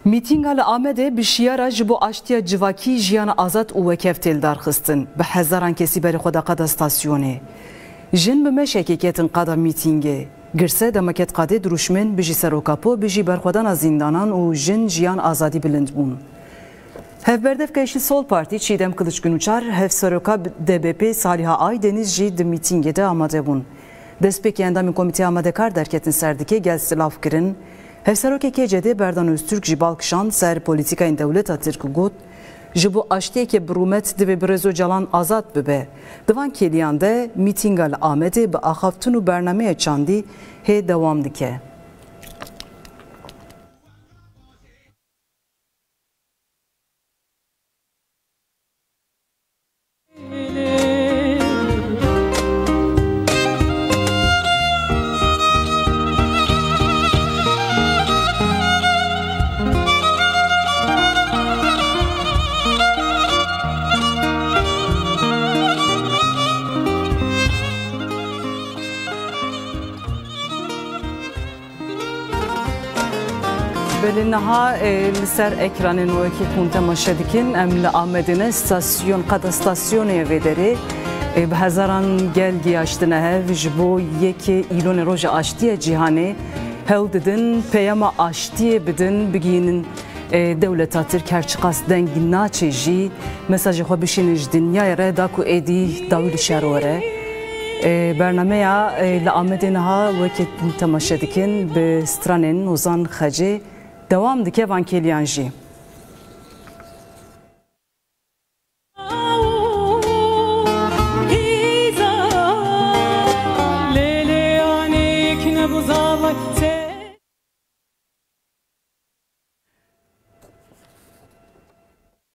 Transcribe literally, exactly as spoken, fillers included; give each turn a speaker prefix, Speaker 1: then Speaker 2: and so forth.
Speaker 1: Mîtînga li Amedê bi şiyara ji bo aştiya civakî jiyana azad û wekeftel darxistin bi hezaran kesî berê xwe da qada stasyonê. Jin bi meşekê ketin qada mîtîngê. Girse demeket qadê duruşmên bijî serokapô bijî berxwedana zîndanan û jin jiyan azadî bilind bûn. Hevberdevka Yeşil Sol Partî Çiğdem Kılıçgünçar, hevseroka D B P Saliha Aydeniz jî di mîtîngê de amade bûn. Destpêkê endamên Komîteya Amadekar derketin serdikê gel silav kirin. Hevserokê K C D Berdan Öztürk jî balkişand ser polîtikayên dewleta Tirk got ji bo aştiyekê bi rûmet divê bi Rezo Calan azad bibe. Divan kêliyan de mîtînga li Amedê bi axaftin û bernameya çandî hê dewam dike. Belê niha li ser ekranên wekî hûn temaşe dikin em li Amedê stasyon qada stasyonê vê derê bi hezaran gel giyaştine hev ji bo yekê îlonê roja aştiya cîhanê hewl didin peyama aştiyê bidin bigînin dewleta Tirk her çiqas deng naçê jî mesajê xwe bişînin ji dinyayê re da ku êdî dawî li şer were. Bernameya li Amedê niha wekî hûn temaşe dikin bi stranên Ozan Xecê devam dike van kêliyan jî.
Speaker 2: Lele anek ne bu zavat